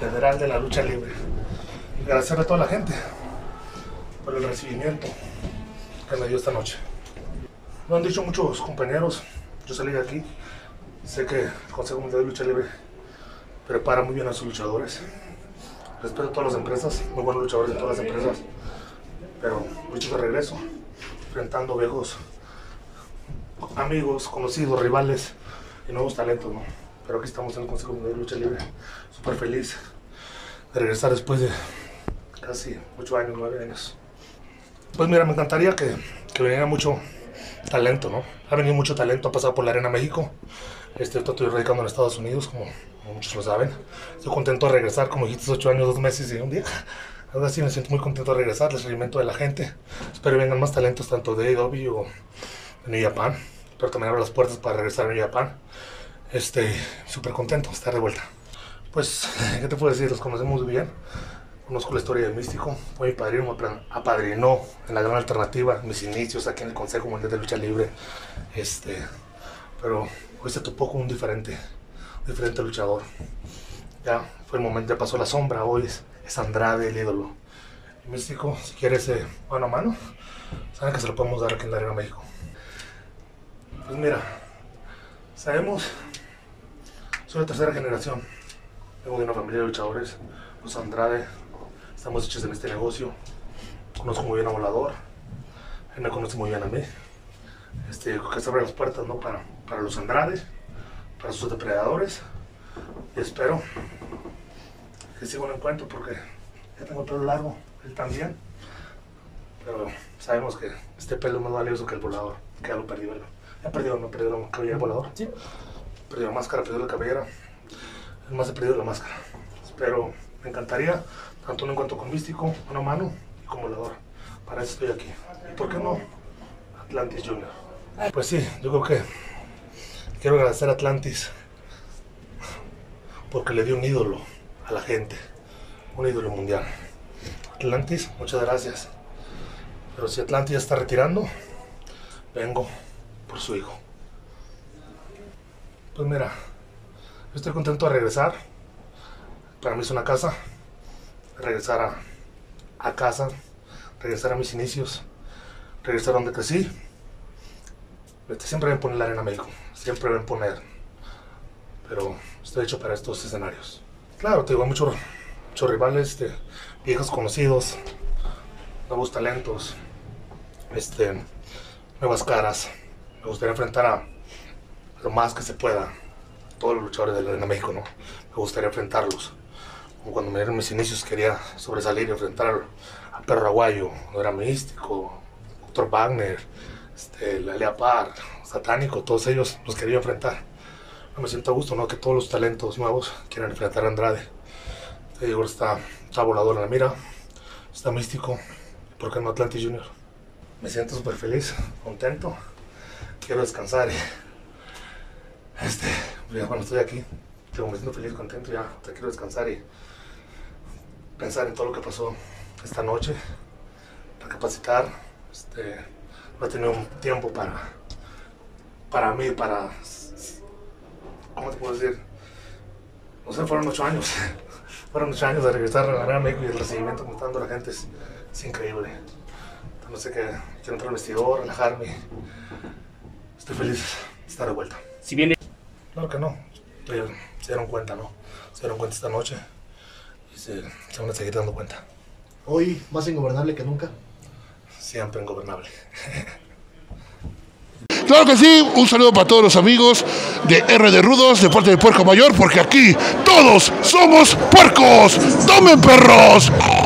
Federal de la Lucha Libre. Y agradecerle a toda la gente por el recibimiento que me dio esta noche. Lo han dicho muchos compañeros, yo salí de aquí, sé que el Consejo Mundial de Lucha Libre prepara muy bien a sus luchadores. Respeto a todas las empresas, muy buenos luchadores de todas las empresas, pero muchos de regreso, enfrentando viejos amigos, conocidos, rivales y nuevos talentos, ¿no? Pero aquí estamos en el Consejo Mundial de Lucha Libre, súper feliz de regresar después de casi 8 años, 9 años. Pues mira, me encantaría que viniera mucho talento, ¿no? Ha venido mucho talento, ha pasado por la Arena México. Estoy radicando en Estados Unidos, como muchos lo saben. Estoy contento de regresar, como dijiste, 8 años, 2 meses y un día. Ahora sí me siento muy contento de regresar, el seguimiento de la gente. Espero que vengan más talentos, tanto de AEW o de New Japan. Pero también abro las puertas para regresar a New Japan. Súper contento de estar de vuelta. Pues, ¿qué te puedo decir? Los conocemos muy bien. Conozco la historia del Místico. Fue mi padrino, me apadrinó en la Gran Alternativa, mis inicios aquí en el Consejo Mundial de Lucha Libre. Pero hoy se topó con un diferente luchador. Ya fue el momento, ya pasó la sombra, hoy es Andrade el ídolo. El Místico, si quieres mano a mano, saben que se lo podemos dar aquí en la Arena México. Pues mira, sabemos, soy de tercera generación, vengo de una familia de luchadores, los Andrade, estamos hechos en este negocio, conozco muy bien a Volador, él me conoce muy bien a mí, que se abren las puertas, ¿no? para los Andrade, para sus depredadores, y espero que siga un encuentro porque ya tengo el pelo largo, él también, pero sabemos que este pelo es más valioso que el Volador, que ya lo perdí, ¿verdad? No he perdido la cabellera Volador, sí. He perdido la máscara, he perdido la cabellera, es más, he perdido la máscara. Pero me encantaría tanto un encuentro con Místico, mano a mano, y con Volador. Para eso estoy aquí. ¿Y por qué no Atlantis Junior? Pues sí, yo creo que quiero agradecer a Atlantis porque le dio un ídolo a la gente, un ídolo mundial. Atlantis, muchas gracias. Pero si Atlantis ya está retirando, vengo por su hijo. Pues mira, yo estoy contento de regresar. Para mí es una casa, regresar a casa, regresar a mis inicios, regresar a donde crecí. Siempre ven poner la Arena México, siempre ven poner, pero estoy hecho para estos escenarios. Claro, te digo, muchos rivales, viejos conocidos, nuevos talentos, nuevas caras. Me gustaría enfrentar a lo más que se pueda todos los luchadores de la Arena México, ¿no? Me gustaría enfrentarlos. Como cuando me dieron mis inicios quería sobresalir y enfrentar a Perro Aguayo, era Místico, Dr. Wagner, la Leapar, Satánico, todos ellos los quería enfrentar. Me siento a gusto, ¿no? Que todos los talentos nuevos quieran enfrentar a Andrade. Te digo, está Volador en la mira, está Místico, ¿por qué no Atlantis Junior? Me siento súper feliz, contento. Quiero descansar y ya cuando estoy aquí, me siento feliz, contento, ya quiero descansar y pensar en todo lo que pasó esta noche, recapacitar. No he tenido un tiempo para mí, ¿cómo te puedo decir? No sé, fueron 8 años, fueron 8 años de regresar a la Arena México y el recibimiento que me está dando la gente es increíble. No sé qué, quiero entrar al vestidor, relajarme. Estoy feliz de estar de vuelta. Si viene... Claro que no. Se dieron cuenta, ¿no? Se dieron cuenta esta noche y se van a seguir dando cuenta. Hoy más ingobernable que nunca. Siempre ingobernable. Claro que sí, un saludo para todos los amigos de R de Rudos, de parte de Puerco Mayor, porque aquí todos somos puercos. ¡Tomen, perros!